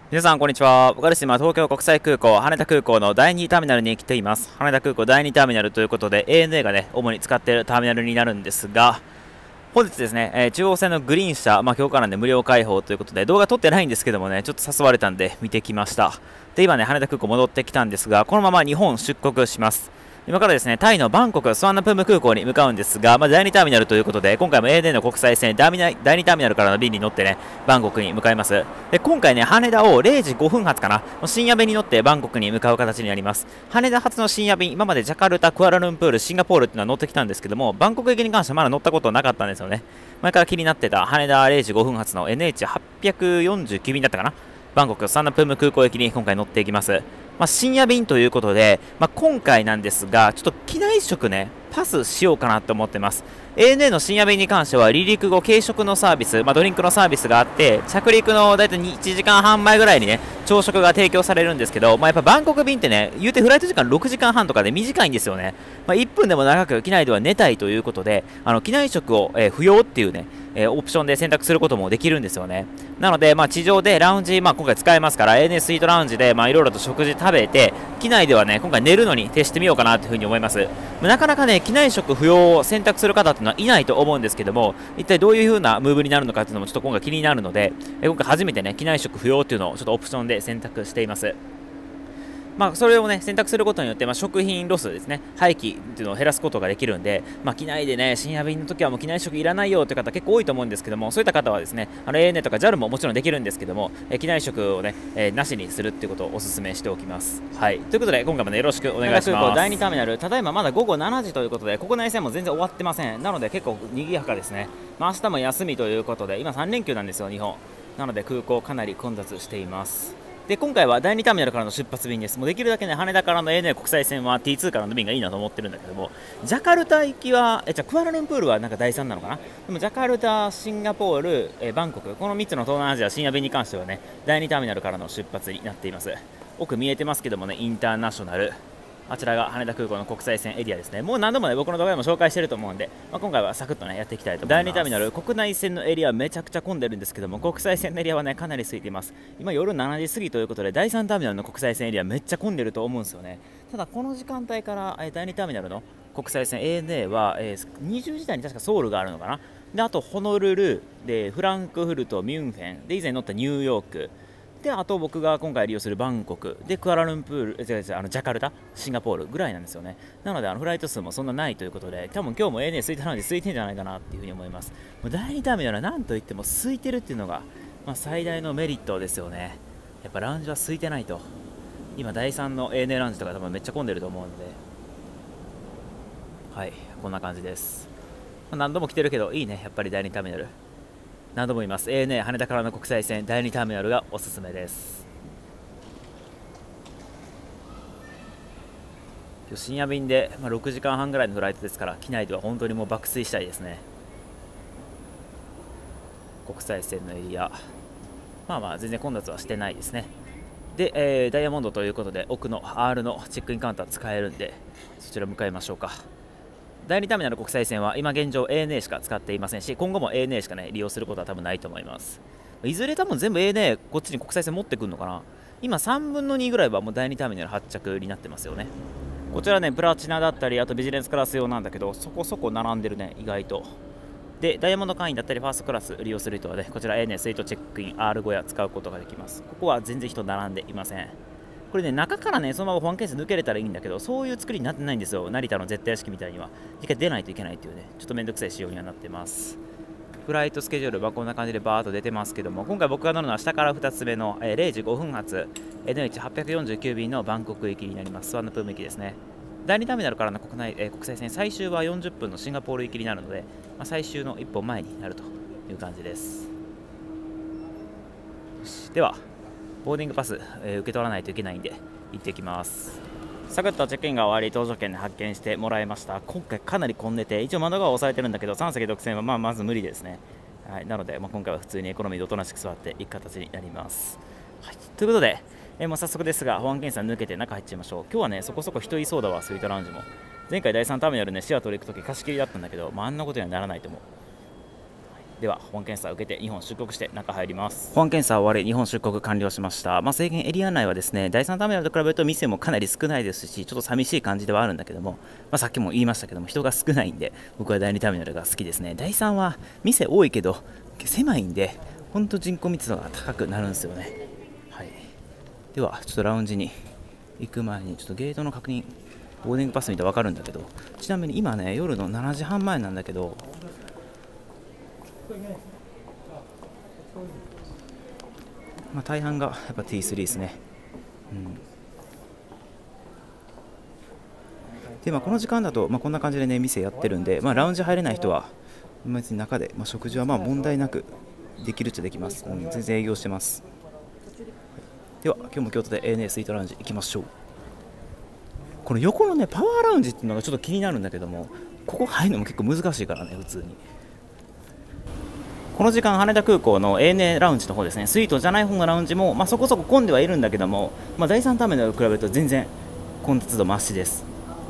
皆さん、こんにちは。僕はですね、今、東京国際空港、羽田空港の第2ターミナルに来ています。羽田空港第2ターミナルということで、ANA がね、主に使っているターミナルになるんですが、本日ですね、中央線のグリーン車、今日からね、無料開放ということで、動画撮ってないんですけどもね、ちょっと誘われたんで、見てきました。で、今ね、羽田空港戻ってきたんですが、このまま日本出国します。今からですね、タイのバンコク、スワンナプーム空港に向かうんですが、第2ターミナルということで、今回も ANA の国際線、第2ターミナルからの便に乗ってね、バンコクに向かいます。で、今回ね、羽田を0時5分発かな、深夜便に乗ってバンコクに向かう形になります。羽田発の深夜便、今までジャカルタ、クアラルンプール、シンガポールっていうのは乗ってきたんですけども、バンコク行きに関してはまだ乗ったことなかったんですよね。前から気になってた羽田0時5分発の NH849 便だったかな。バンコクスワンナプーム空港駅に今回乗っていきます。深夜便ということで、今回なんですが、ちょっと機内食ね、パスしようかなと思ってます。ANA の深夜便に関しては、離陸後軽食のサービス、ドリンクのサービスがあって、着陸のだいたい1時間半前ぐらいにね、朝食が提供されるんですけど、やっぱバンコク便ってね、言うてフライト時間6時間半とかで短いんですよね。1分でも長く機内では寝たいということで、機内食を、不要っていうね、オプションで選択することもできるんですよね。なので、地上でラウンジ、今回使えますから、ANA スイートラウンジで、いろいろと食事食べて、機内ではね、今回寝るのに徹してみようかなというふうに思います。なかなかね、機内食不要を選択する方っていうのはいないと思うんですけども、一体どういう風なムーブになるのかっていうのもちょっと今回気になるので、今回初めてね、機内食不要っていうのをちょっとオプションで選択しています。それをね、選択することによって、食品ロスですね、廃棄っていうのを減らすことができるんで、機内でね、深夜便の時はもう機内食いらないよという方結構多いと思うんですけども、そういった方はですね、ANA とか JAL ももちろんできるんですけども、機内食をね、なしにするっていうことをお勧めしておきます。はい。ということで、今回もね、よろしくお願いします。第2ターミナル、ただいままだ午後7時ということで、国内線も全然終わってません。なので結構賑やかですね。明日も休みということで、今3連休なんですよ、日本。なので空港かなり混雑しています。で、今回は第2ターミナルからの出発便です。もうできるだけね、羽田からの ANA 国際線は T2 からの便がいいなと思ってるんだけども、ジャカルタ行きは、クアラルンプールはなんか第3なのかな。でもジャカルタ、シンガポール、バンコク、この3つの東南アジア深夜便に関してはね、第2ターミナルからの出発になっています。奥見えてますけどもね、インターナショナル。あちらが羽田空港の国際線エリアですね。もう何度もね、僕の動画でも紹介してると思うんで、今回はサクッとね、やっていきたいと思います。第2ターミナル、国内線のエリアめちゃくちゃ混んでるんですけども、国際線のエリアはね、かなり空いています。今夜7時過ぎということで、第3ターミナルの国際線エリアめっちゃ混んでると思うんですよね。ただ、この時間帯から、第2ターミナルの国際線 ANA は、20時台に確かソウルがあるのかな。で、あと、ホノルル、で、フランクフルト、ミュンフェン、で、以前乗ったニューヨーク、で、あと僕が今回利用するバンコクでクアラルンプール、ジャカルタ、シンガポールぐらいなんですよね。なのでフライト数もそんなないということで、多分今日も ANA 空いたので空いてんじゃないかなっていうふうに思います。第2ターミナルは何といっても空いてるっていうのが、最大のメリットですよね。やっぱラウンジは空いてないと。今第3の ANA ラウンジとか多分めっちゃ混んでると思うので、はい、こんな感じです。何度も来てるけどいいね、やっぱり第2ターミナル。何度も言います。ANA 羽田からの国際線第2ターミナルがおすすめです。今日深夜便で、6時間半ぐらいのフライトですから、機内では本当にもう爆睡したいですね。国際線のエリア、全然混雑はしてないですね。で、ダイヤモンドということで、奥の R のチェックインカウンター使えるんで、そちら向かいましょうか。第2ターミナル国際線は今現状 ANA しか使っていませんし、今後も ANA しかね、利用することは多分ないと思います。いずれ多分全部 ANA こっちに国際線持ってくるのかな。今3分の2ぐらいはもう第2ターミナル発着になってますよね。こちらね、プラチナだったり、あとビジネスクラス用なんだけど、そこそこ並んでるね、意外と。で、ダイヤモンド会員だったり、ファーストクラス利用する人はね、こちら ANA スイートチェックイン R5 や使うことができます。ここは全然人並んでいません。これね、中からね、そのまま保安検査抜けれたらいいんだけど、そういう作りになってないんですよ。成田の絶対式みたいには。一回出ないといけないっていうね、ちょっとめんどくさい仕様にはなってます。フライトスケジュールはこんな感じでバーっと出てますけども、今回僕が乗るのは下から2つ目の0時5分発 NH849 便のバンコク行きになります。スワンナプーム行きですね。第2ターミナルからの国際線、最終は40分のシンガポール行きになるので、最終の1本前になるという感じです。では、ボーディングパス、受け取らないといけないんで、行ってきます。サクッとチェックインが終わり、搭乗券で発見してもらいました。今回かなり混んでて、一応窓側は押さえてるんだけど、3席独占はまず無理ですね。はい、なので、今回は普通にエコノミーでおとなしく座っていく形になります。はい、ということで、もう早速ですが、保安検査抜けて中入っちゃいましょう。今日はね、そこそこ人いそうだわ、スイートラウンジも。前回第3ターミナルね、シアトル行くとき貸し切りだったんだけど、あんなことにはならないと思う。 では保安検査を受けて日本出国して中入ります。保安検査終わり、日本出国完了しました。制限エリア内はですね、第3ターミナルと比べると店もかなり少ないですし、ちょっと寂しい感じではあるんだけども、さっきも言いましたけども、人が少ないんで僕は第2ターミナルが好きですね。第3は店多いけど狭いんで、ほんと人口密度が高くなるんですよね。はい、ではちょっとラウンジに行く前にちょっとゲートの確認、ボーディングパス見て分かるんだけど、ちなみに今ね夜の7時半前なんだけど、大半がやっぱ T3 ですね。でこの時間だと、こんな感じでね店やってるんで、ラウンジ入れない人は別に中で、食事は問題なくできるっちゃできます。全然営業してます。では今日も京都で ANA スイートラウンジ行きましょう。この横のねパワーラウンジっていうのがちょっと気になるんだけども、ここ入るのも結構難しいからね。普通にこの時間羽田空港の ANA ラウンジの方ですね、スイートじゃない方のラウンジも、そこそこ混んではいるんだけども、第3ターミナルと比べると全然混雑度増しです。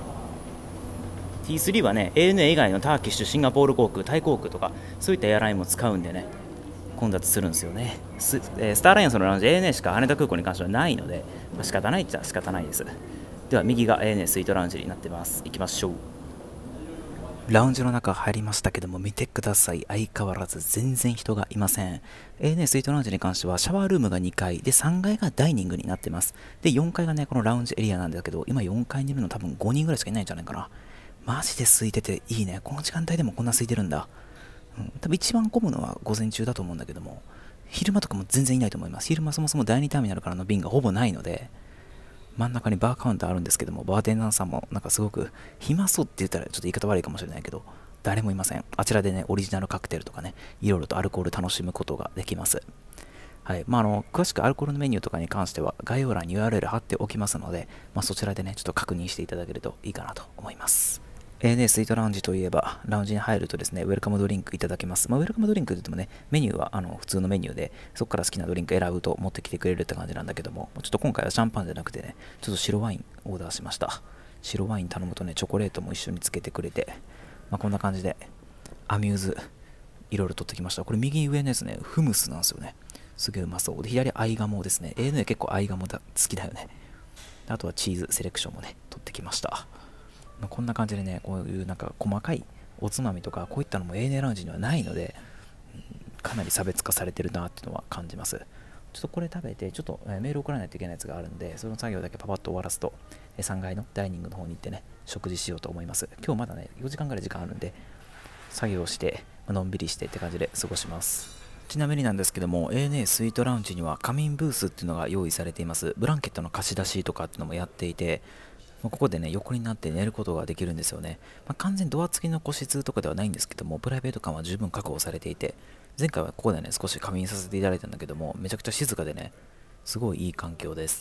T3 はね ANA 以外のターキッシュ、シンガポール航空、タイ航空とかそういったエアラインも使うんでね混雑するんですよね。スターアライアンスのラウンジ ANA しか羽田空港に関してはないので、仕方ないっちゃ仕方ないです。では右が ANA スイートラウンジになってます。行きましょう。ラウンジの中入りましたけども、見てください。相変わらず全然人がいません。ANA スイートラウンジに関してはシャワールームが2階で3階がダイニングになってます。で4階がねこのラウンジエリアなんだけど、今4階にいるの多分5人ぐらいしかいないんじゃないかな。マジで空いてていいね。この時間帯でもこんな空いてるんだ。多分一番混むのは午前中だと思うんだけども、昼間とかも全然いないと思います。昼間そもそも第2ターミナルからの便がほぼないので、真ん中にバーカウンターあるんですけども、バーテンダーさんもなんかすごく暇そうって言ったらちょっと言い方悪いかもしれないけど、誰もいません。あちらでねオリジナルカクテルとかね、いろいろとアルコール楽しむことができます。はい、詳しくアルコールのメニューとかに関しては概要欄に URL 貼っておきますので、そちらでねちょっと確認していただけるといいかなと思います。ANA スイートラウンジといえば、ラウンジに入るとですね、ウェルカムドリンクいただけます。ウェルカムドリンクといってもね、メニューは普通のメニューで、そこから好きなドリンク選ぶと持ってきてくれるって感じなんだけども、ちょっと今回はシャンパンじゃなくてね、ちょっと白ワインオーダーしました。白ワイン頼むとね、チョコレートも一緒につけてくれて、こんな感じで、アミューズ、いろいろ取ってきました。これ右上のやつね、フムスなんですよね。すげえうまそう。で、左アイガモですね。ANA 結構アイガモ好きだよね。あとはチーズセレクションもね、取ってきました。こんな感じでね、こういうなんか細かいおつまみとかこういったのも ANA ラウンジにはないので、かなり差別化されてるなっていうのは感じます。ちょっとこれ食べてちょっとメール送らないといけないやつがあるんで、その作業だけパパッと終わらすと3階のダイニングの方に行ってね食事しようと思います。今日まだね4時間ぐらい時間あるんで、作業してのんびりしてって感じで過ごします。ちなみになんですけども、 ANA スイートラウンジには仮眠ブースっていうのが用意されています。ブランケットの貸し出しとかっていうのもやっていて、ここでね横になって寝ることができるんですよね。完全ドア付きの個室とかではないんですけども、プライベート感は十分確保されていて、前回はここでね少し仮眠させていただいたんだけども、めちゃくちゃ静かでねすごいいい環境です。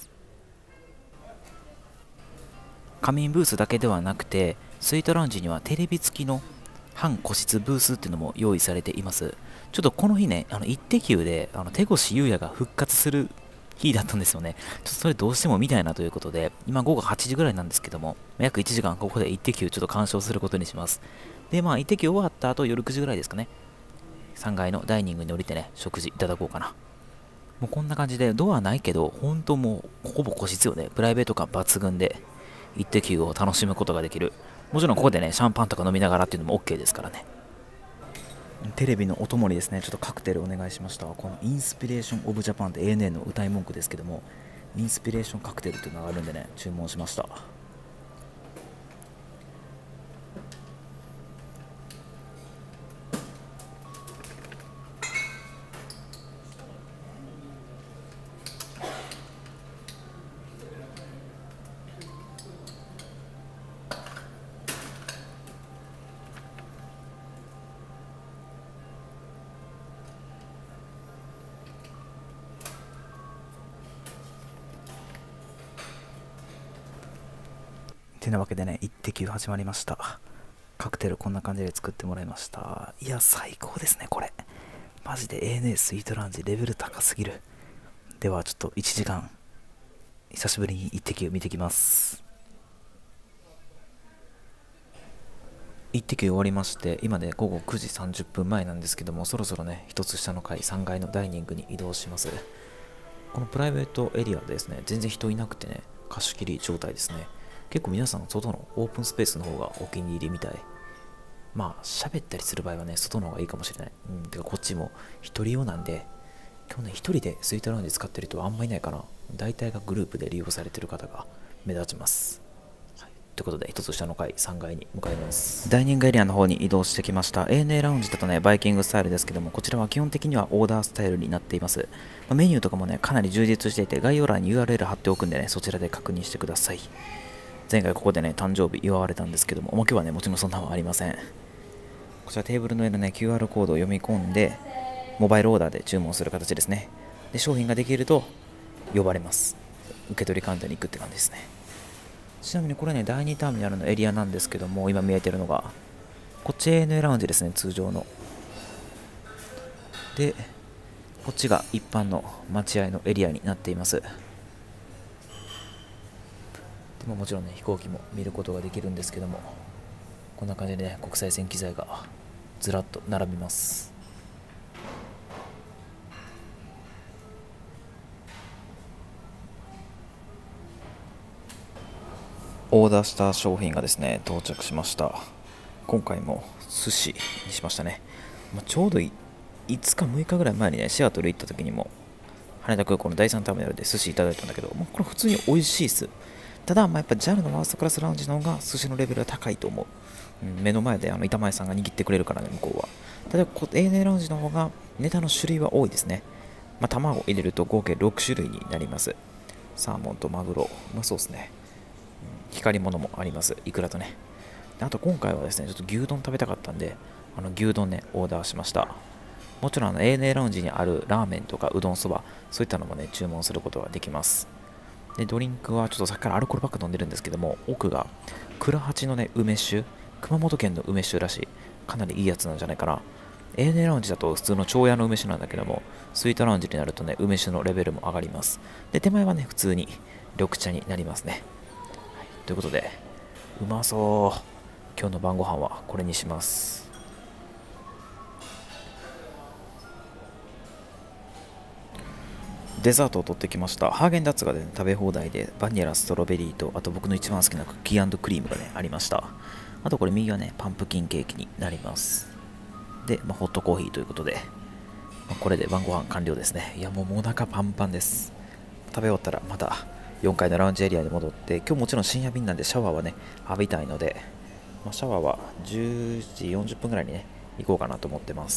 仮眠ブースだけではなくて、スイートラウンジにはテレビ付きの半個室ブースっていうのも用意されています。ちょっとこの日ね、イッテ Q で手越優也が復活する日だったんですよね。ちょっとそれどうしても見たいなということで、今午後8時ぐらいなんですけども、約1時間ここでイッテ Q ちょっと鑑賞することにします。で、イッテ Q 終わった後、夜9時ぐらいですかね、3階のダイニングに降りてね、食事いただこうかな。もうこんな感じで、ドアないけど、本当もうほぼ個室よね。プライベート感抜群で、イッテ Q を楽しむことができる。もちろんここでね、シャンパンとか飲みながらっていうのも OK ですからね。テレビのお供にですね、ちょっとカクテルお願いしました。このインスピレーションオブジャパンって ANA の歌い文句ですけども、インスピレーションカクテルっていうのがあるんでね、注文しました。てなわけでね、イッテ Q 始まりました。カクテルこんな感じで作ってもらいました。いや、最高ですね、これ。マジで ANA スイートラウンジレベル高すぎる。では、ちょっと1時間、久しぶりにイッテ Q 見てきます。 一滴終わりまして、今ね、午後9時30分前なんですけども、そろそろね、一つ下の階、3階のダイニングに移動します。このプライベートエリアでですね、全然人いなくてね、貸し切り状態ですね。結構皆さん、外のオープンスペースの方がお気に入りみたい。まあ、喋ったりする場合はね、外の方がいいかもしれない。てかこっちも一人用なんで、今日ね、一人でスイートラウンジ使ってる人はあんまいないかな。大体がグループで利用されてる方が目立ちます。ということで、一つ下の階、3階に向かいます。ダイニングエリアの方に移動してきました。ANA ラウンジだとね、バイキングスタイルですけども、こちらは基本的にはオーダースタイルになっています。メニューとかもね、かなり充実していて、概要欄に URL 貼っておくんでね、そちらで確認してください。前回ここでね、誕生日祝われたんですけども、今日はね、もちろんそんなのはありません。こちらテーブルの上のね、QR コードを読み込んで、モバイルオーダーで注文する形ですね。で、商品ができると呼ばれます。受け取りカウンターに行くって感じですね。ちなみにこれね、第2ターミナルのエリアなんですけども、今見えてるのが、こっち ANA ラウンジですね、通常の。で、こっちが一般の待合のエリアになっています。でももちろんね、飛行機も見ることができるんですけども、こんな感じでね、国際線機材がずらっと並びます。オーダーした商品がですね、到着しました。今回も寿司にしましたね。ちょうど5日、6日ぐらい前にね、シアトル行った時にも、羽田空港の第3ターミナルで寿司いただいたんだけど、これ普通に美味しいです。ただ、やっぱ JAL のワーストクラスラウンジの方が寿司のレベルは高いと思う。目の前で板前さんが握ってくれるからね、向こうは。ただ、ANA ラウンジの方がネタの種類は多いですね。卵を入れると合計6種類になります。サーモンとマグロ、うまそうですね。光り物もあります。イクラとね。あと今回はですね、ちょっと牛丼食べたかったんで、牛丼ね、オーダーしました。もちろんANA ラウンジにあるラーメンとかうどんそば、そういったのもね、注文することができます。で、ドリンクはちょっとさっきからアルコールばっか飲んでるんですけども、奥が倉八のね、梅酒、熊本県の梅酒らしい、かなりいいやつなんじゃないかな。ANA ラウンジだと普通の長屋の梅酒なんだけども、スイートラウンジになるとね、梅酒のレベルも上がります。で、手前はね、普通に緑茶になりますね。ということで、うまそう。今日の晩ご飯はこれにします。デザートを取ってきました。ハーゲンダッツが、ね、食べ放題で、バニラ、ストロベリーと、あと僕の一番好きなクッキー&クリームがね、ありました。あとこれ右はね、パンプキンケーキになります。で、ホットコーヒーということで、これで晩ご飯完了ですね。いや、もうお腹パンパンです。食べ終わったらまた4階のラウンジエリアに戻って、今日もちろん深夜便なんでシャワーはね、浴びたいので、シャワーは10時40分ぐらいにね、行こうかなと思ってます。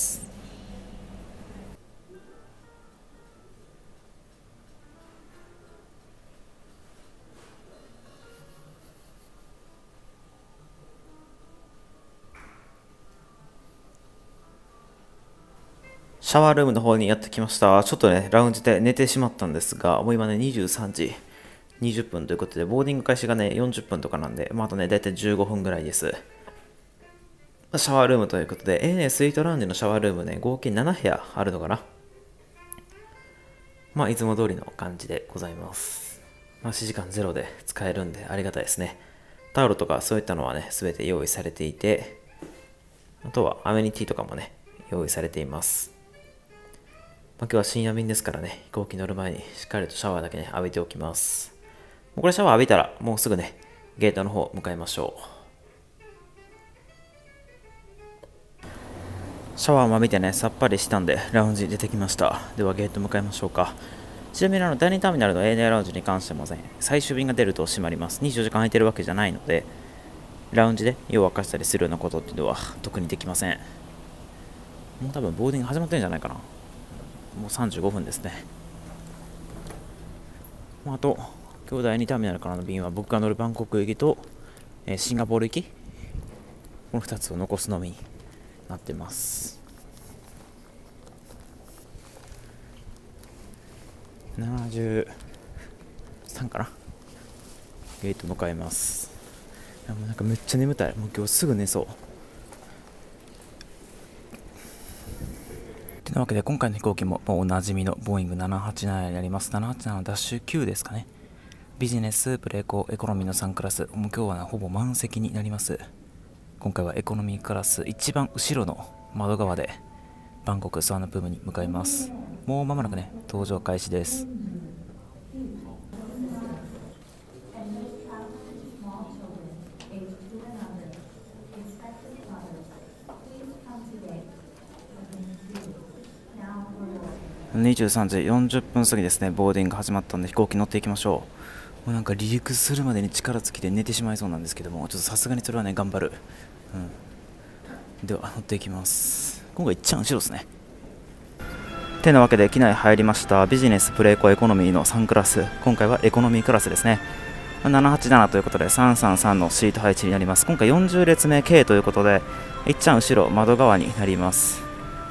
シャワールームの方にやってきました。ちょっとね、ラウンジで寝てしまったんですが、もう今ね、23時20分ということで、ボーディング開始がね、40分とかなんで、あとね、だいたい15分ぐらいです。シャワールームということで、スイートラウンジのシャワールームね、合計7部屋あるのかな。いつも通りの感じでございます。指時間ゼロで使えるんでありがたいですね。タオルとかそういったのはね、すべて用意されていて、あとはアメニティとかもね、用意されています。今日は深夜便ですからね、飛行機乗る前にしっかりとシャワーだけね、浴びておきます。これシャワー浴びたら、もうすぐね、ゲートの方向かいましょう。シャワーも浴びてね、さっぱりしたんで、ラウンジ出てきました。ではゲート向かいましょうか。ちなみに第2ターミナルの ANA ラウンジに関してもね、最終便が出ると閉まります。24時間空いてるわけじゃないので、ラウンジで夜を明かしたりするようなことっていうのは特にできません。もう多分ボーディング始まってるんじゃないかな。もう35分ですね。あと、今日第2ターミナルからの便は僕が乗るバンコク行きと、シンガポール行き、この2つを残すのみになってます。73かな。ゲート向かいます。いやもうなんかめっちゃ眠たい。もう今日すぐ寝そう。というわけで今回の飛行機もおなじみのボーイング787になります。787ダッシュ9ですかね。ビジネス、プレコ、エコノミーの3クラス。もう今日は、ほぼ満席になります。 今回はエコノミークラス一番後ろの窓側でバンコクスワンナプームに向かいます。もう間もなくね、搭乗開始です。23時40分過ぎですね。ボーディング始まったんで飛行機乗っていきましょう。もうなんか離陸するまでに力尽きて寝てしまいそうなんですけども、ちょっとさすがにそれはね頑張る。では乗っていきます。今回いっちゃん後ろですね。てなわけで機内入りました。ビジネスプレイコエコノミーの3クラス、今回はエコノミークラスですね。787ということで333のシート配置になります。今回40列目 K ということでいっちゃん後ろ窓側になります。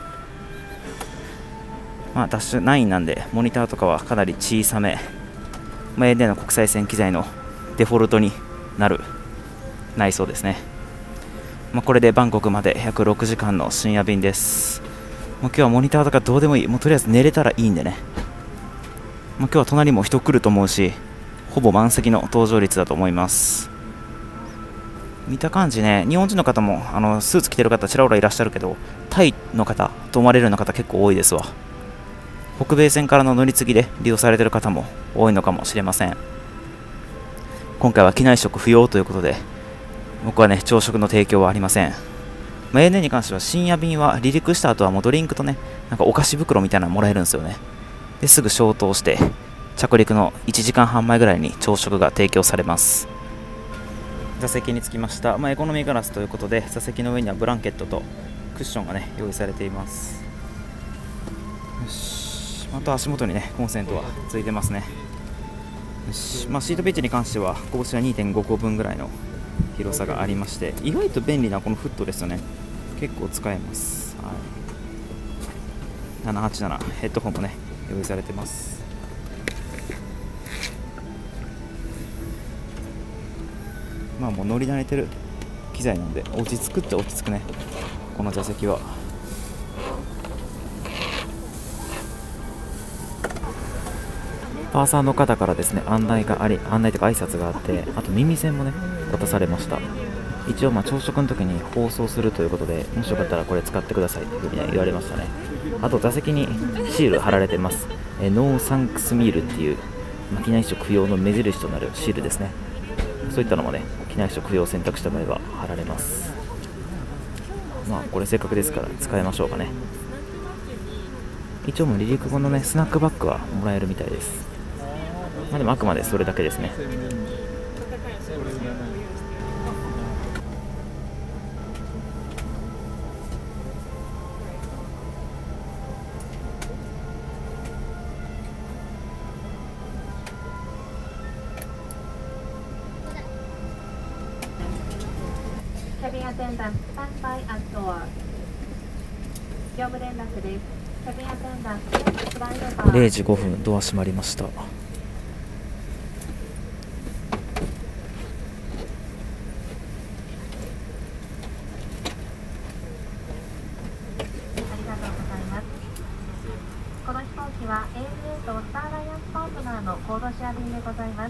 ダッシュ9なんでモニターとかはかなり小さめ、ANA の国際線機材のデフォルトになる内装ですね。これでバンコクまで約6時間の深夜便です。今日はモニターとかどうでもいい、もうとりあえず寝れたらいいんでね。今日は隣も人来ると思うし、ほぼ満席の搭乗率だと思います。見た感じね、日本人の方もスーツ着てる方ちらほらいらっしゃるけど、タイの方と思われるような方結構多いですわ。北米線からの乗り継ぎで利用されている方も多いのかもしれません。今回は機内食不要ということで、僕はね朝食の提供はありません。ANA に関しては深夜便は離陸した後はもうドリンクとね、なんかお菓子袋みたいなのもらえるんですよね。ですぐ消灯して着陸の1時間半前ぐらいに朝食が提供されます。座席に着きました。エコノミークラスということで座席の上にはブランケットとクッションがね用意されています。よし、あと足元にねコンセントはついてますね。よし、シートピッチに関しては拳が 2.5 個分ぐらいの広さがありまして、意外と便利なこのフットですよね。結構使えます。787ヘッドホンもね用意されてます。もう乗り慣れてる機材なんで落ち着くって落ち着くね、この座席は。パーサーの方からですね案内というか挨拶があって、あと耳栓もね渡されました。一応朝食の時に放送するということで、もしよかったらこれ使ってくださいというふうに言われましたね。あと座席にシール貼られてます。ノーサンクスミールっていう機内食不要の目印となるシールですね。そういったのもね機内食不要を選択した場合は貼られます。これせっかくですから使いましょうかね。一応もう離陸後のねスナックバッグはもらえるみたいです。でもあくまでそれだけですね。 キャビンアテンダント、スタンバイアットドア。業務連絡です。キャビンアテンダント、 0時5分ドア閉まりました。 この飛行機は ANA とスターアライアンスパートナーのコードシェア便でございます。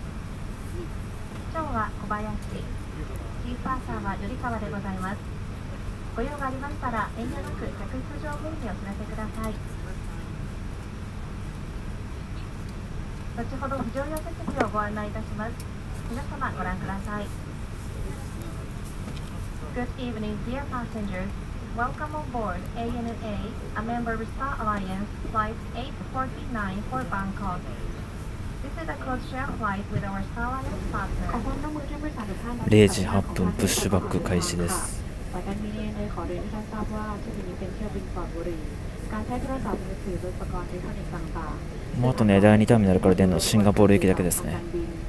今日は小林、チーフパーサーは頼川でございます。ご用がありましたら遠慮なく客室乗務員にお知らせください。後ほど非常用設備をご案内いたします。皆様ご覧ください。Good evening, dear passengers. Welcome on board ANA, a member of Star Alliance, Flight 849 for Bangkok. This is a code share flight with our Star Alliance partner. 0時8分プッシュバック開始です。もうあとね、第2ターミナルから出るのはシンガポール行きだけですね。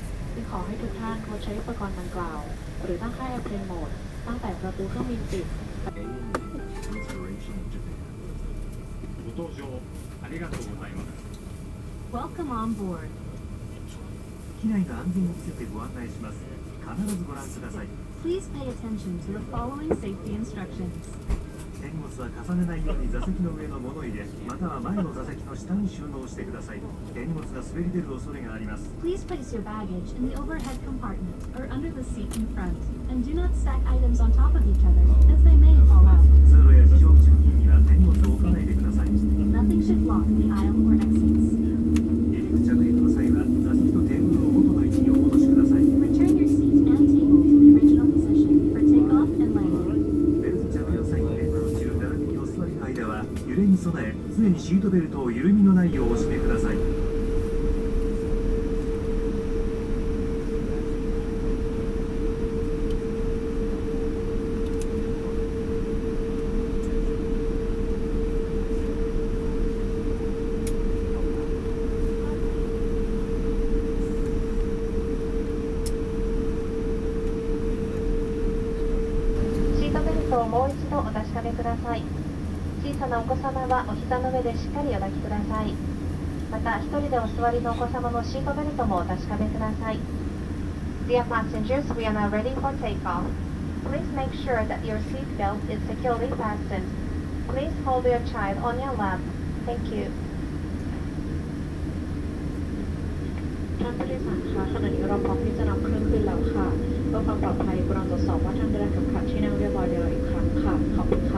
Welcome on board. 機内の安全についてご案内します。必ずご覧ください。 Please pay attention to the following safety instructions. 手荷物は重ねないように座席の上の物入れまたは前の座席の下に収納してください。手荷物が滑り出る恐れがあります。 Please place your baggage in the overhead compartment or under the seat in front, and do not stack items on top of each other, as they may fall out. 通路や非常口付近には手荷物を置かないでください。 Nothing should block the aisle or exits. 離陸着陸の際は座席とテーブルを元の位置にお戻しください。 Return your seat and table to the original position for takeoff and landing. ベルト着用サインで途中並びにお座りの間は揺れに備え常にシートベルトを緩みのないようお締めください。 シートベルトをもう一度お確かめください。小さなお子様はお膝の上でしっかりお抱きください。また、一人でお座りのお子様のシートベルトもお確かめください。Dear passengers, we are now ready for takeoff. Please make sure that your seat belt is securely fastened. Please hold your child on your lap. Thank you. ท่านผู้โดยสารคะขณะนี้เราพร้อมที่จะนำเครื่องขึ้นแล้วค่ะเพื่อความปลอดภัยโปรดตรวจสอบว่าท่านได้รับเข็มขัดที่นั่งเรียบร้อยแล้วอีกครั้งค่ะขอบคุณค่ะ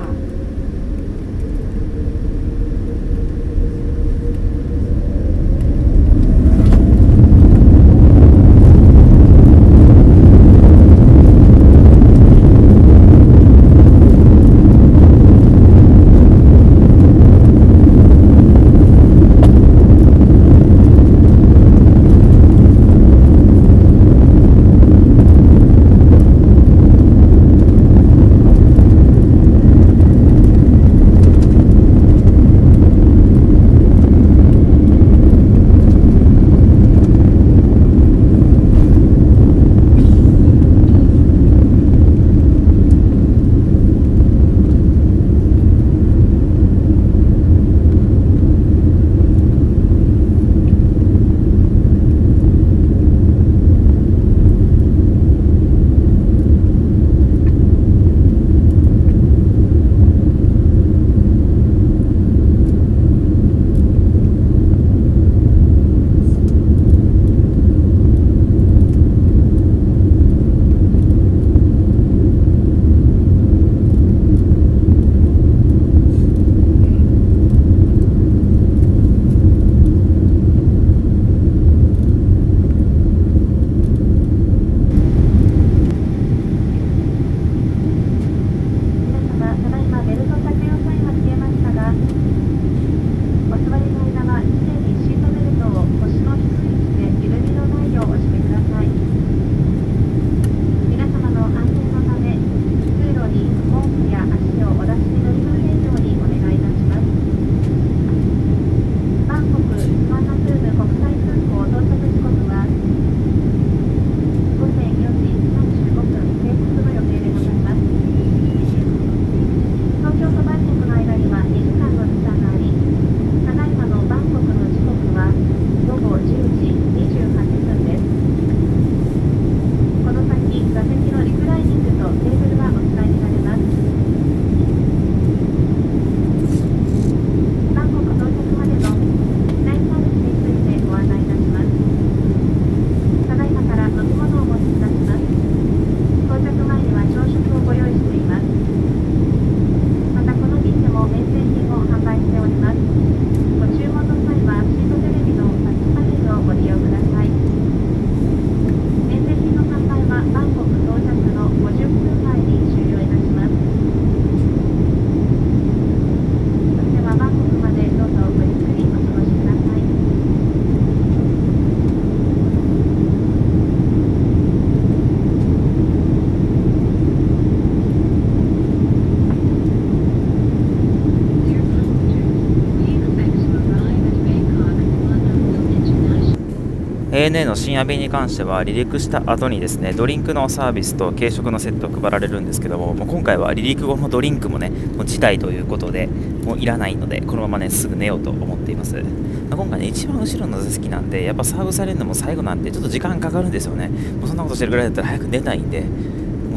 ANA の深夜便に関しては離陸した後にですねドリンクのサービスと軽食のセットを配られるんですけども、今回は離陸後のドリンクもねもう辞退ということでもういらないのでこのままねすぐ寝ようと思っています。今回ね一番後ろの座席なんでやっぱサーブされるのも最後なんでちょっと時間かかるんですよね。もうそんなことしてるぐらいだったら早く寝たいんでもう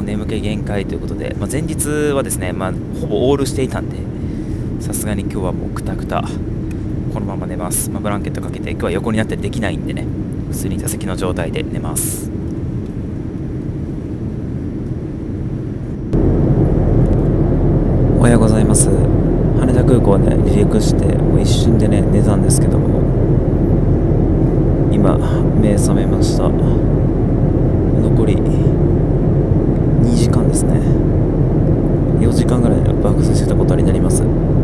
眠気限界ということで、前日はですね、ほぼオールしていたんで、さすがに今日はもうくたくたこのまま寝ます。ブランケットかけて、今日は横になってできないんでね、普通に座席の状態で寝ます。おはようございます。羽田空港ね、離陸してもう一瞬でね寝たんですけども、今目覚めました。残り2時間ですね。4時間ぐらい爆睡してたことになります。ほ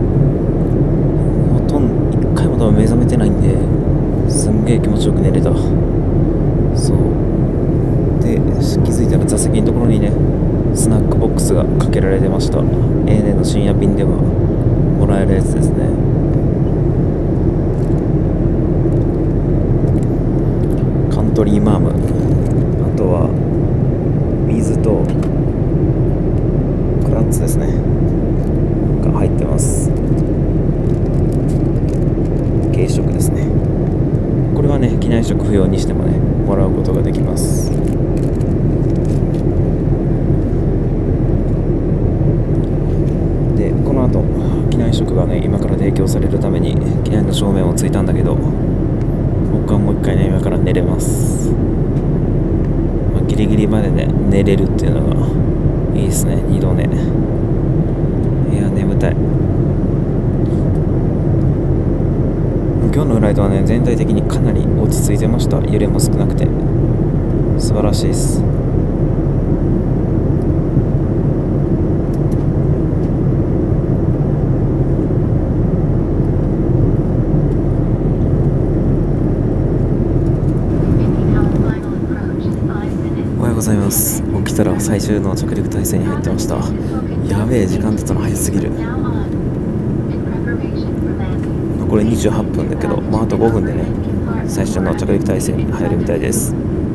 とんど1回も多分目覚めてないんで、すんげえ気持ちよく寝れた。そうで、気づいたら座席のところにねスナックボックスがかけられてました。ANA の深夜便ではもらえるやつですね。カントリーマーム、あとは水とクラッツですねが入ってます。軽食ですね。これはね機内食不要にしてもねもらうことができます。でこの後機内食がね今から提供されるために機内の照明をついたんだけど、僕はもう一回ね今から寝れます。ギリギリまでね寝れるっていうのがいいですね。2度寝、いや眠たい。今日のフライトはね全体的にかなり落ち着いてました。揺れも少なくて素晴らしいです。おはようございます。起きたら最終の着陸態勢に入ってました。やべえ、時間経つの早すぎる。残り28分だけど、あと5分でね最初の着陸態勢に入るみたいです。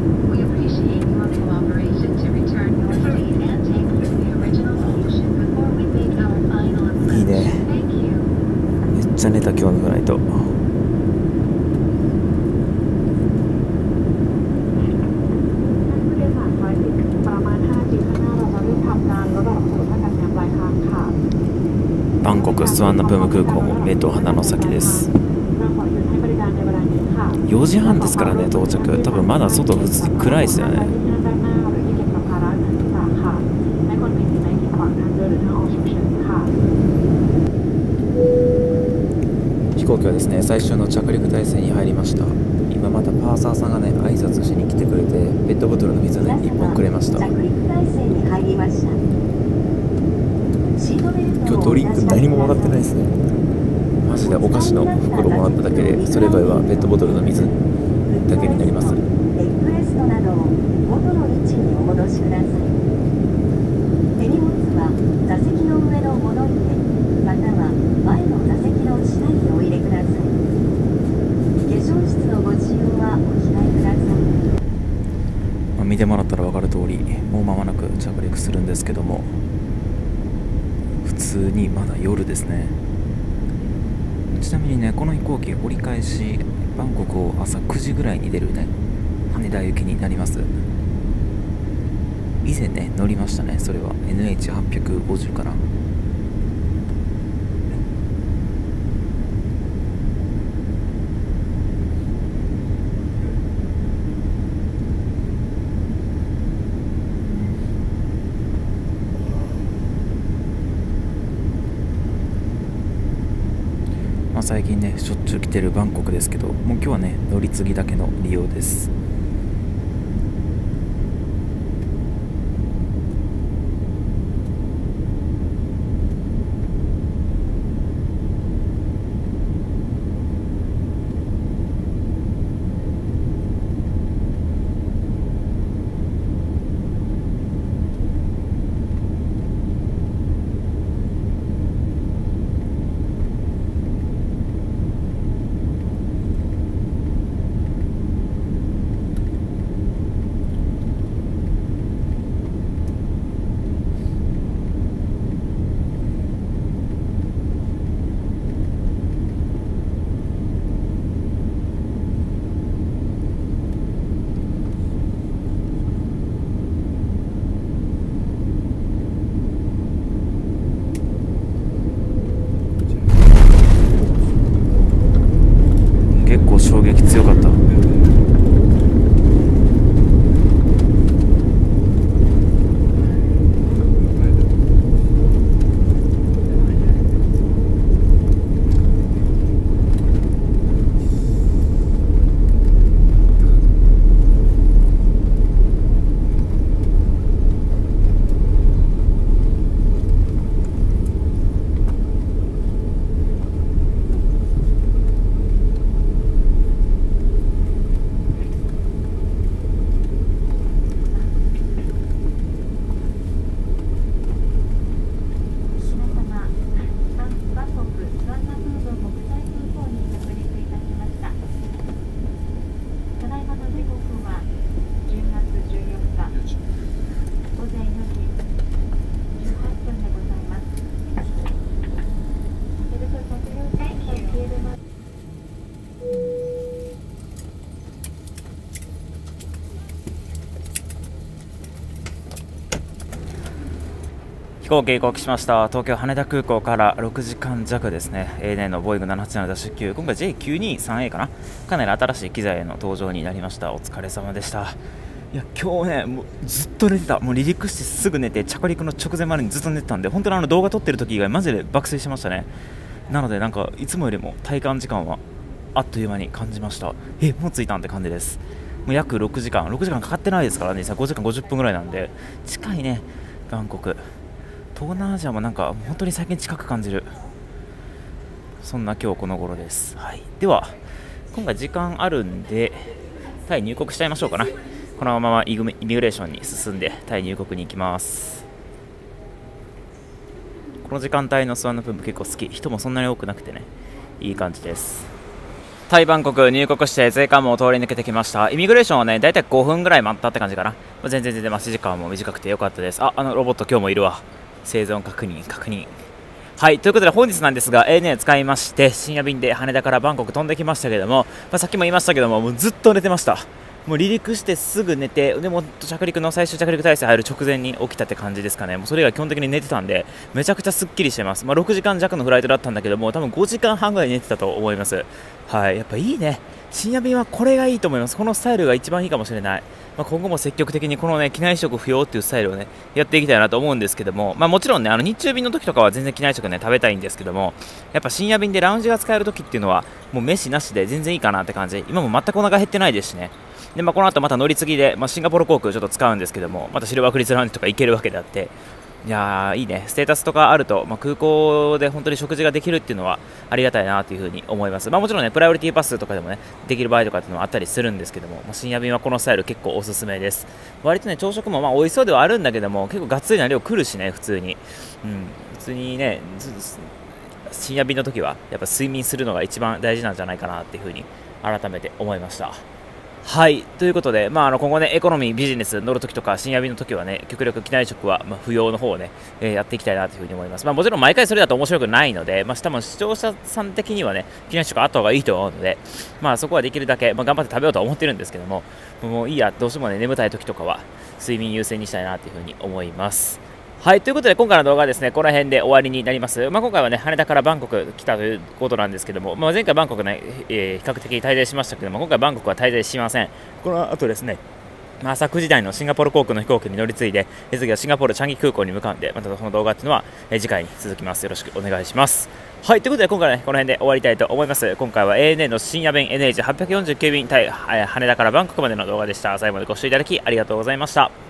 いいね、めっちゃ寝た今日のフライト。バンコクスワンナプーム空港も目と鼻の先です。4時半ですからね到着。多分まだ外普通に暗いですよね。飛行機はですね最終の着陸態勢に入りました。今またパーサーさんがね挨拶しに来てくれて、ペットボトルの水ね1本くれました。今日ドリンク何ももらってないですね。マジでお菓子の袋もらっただけで、それ以外はペットボトルの水だけになります。 レッグレストなどを元の位置にお戻しください。手荷物は座席の上の物入れ、または前の座席の下にお入れください。化粧室のご使用はお控えください。 見てもらったら分かる通り、もう間もなく着陸するんですけども、普通にまだ夜ですね。ちなみにねこの飛行機折り返しバンコクを朝9時ぐらいに出るね羽田行きになります。以前ね乗りましたね。それは NH850 かな。最近ねしょっちゅう来てるバンコクですけど、もう今日はね乗り継ぎだけの利用です。 行機しました。東京羽田空港から6時間弱ですね。ANA のボーイング787-9、今回 J923A かな。かなり新しい機材への登場になりました。お疲れ様でした。いや今日ね、もうずっと寝てた。もう離陸してすぐ寝て、着陸の直前までにずっと寝てたんで、本当に動画撮ってる時以外マジで爆睡してましたね。なのでなんかいつもよりも体感時間はあっという間に感じました。もう着いたんって感じです。もう約6時間かかってないですからね。5時間50分ぐらいなんで近いね。バンコク、東南アジアもなんか本当に最近近く感じる、そんな今日この頃です。はい、では今回時間あるんでタイ入国しちゃいましょうかな。このままイミグレーションに進んでタイ入国に行きます。この時間帯のスワンナプーム結構好き。人もそんなに多くなくてね、いい感じです。タイバンコク入国して税関も通り抜けてきました。イミグレーションはね、だいたい5分ぐらい待ったって感じかな。全然待ち時間も短くてよかったです。ロボット今日もいるわ。生存確認。はい、ということで本日なんですが ANA 使いまして深夜便で羽田からバンコク飛んできましたけども、さっきも言いましたけども、もうずっと寝てました。もう離陸してすぐ寝て、でも着陸の最終着陸態勢入る直前に起きたって感じですかね。もうそれ以外基本的に寝てたんでめちゃくちゃすっきりしてます。6時間弱のフライトだったんだけども、多分5時間半ぐらい寝てたと思います。はい、やっぱいいね。深夜便はこれがいいと思います。このスタイルが一番いいかもしれない。今後も積極的にこのね機内食不要っていうスタイルをねやっていきたいなと思うんですけども、もちろんね日中便の時とかは全然機内食ね食べたいんですけども、やっぱ深夜便でラウンジが使える時っていうのはもう飯なしで全然いいかなって感じ。今も全くお腹減ってないですしね。でこの後また乗り継ぎで、シンガポール航空ちょっと使うんですけども、またシルバークリスラウンジとか行けるわけであって、いやーいいね。ステータスとかあると、空港で本当に食事ができるっていうのはありがたいなというふうに思います。もちろんねプライオリティパスとかでもねできる場合とかっていうのもあったりするんですけども、深夜便はこのスタイル結構おすすめです。割とね朝食も美味しそうではあるんだけども、結構がっつりな量来るしね、普通に普通にね深夜便の時はやっぱ睡眠するのが一番大事なんじゃないかなっていうふうに改めて思いました。はい、ということで、今後ねエコノミービジネス乗るときとか深夜便のときはね極力機内食は不要の方をね、やっていきたいなというふうに思います。もちろん毎回それだと面白くないので、多分視聴者さん的にはね機内食あった方がいいと思うので、そこはできるだけ、頑張って食べようとは思ってるんですけども、もういいや、どうしてもね眠たいときとかは睡眠優先にしたいなというふうに思います。はい、ということで今回の動画はですねこの辺で終わりになります。今回はね羽田からバンコク来たということなんですけども、前回バンコクね、比較的滞在しましたけども、今回バンコクは滞在しません。この後ですね朝9時台のシンガポール航空の飛行機に乗り継いで、次はシンガポールチャンギ空港に向かうんで、またその動画っていうのは次回に続きます。よろしくお願いします。はい、ということで今回はねこの辺で終わりたいと思います。今回は ANA の深夜便 NH849 便羽田からバンコクまでの動画でした。最後までご視聴いただきありがとうございました。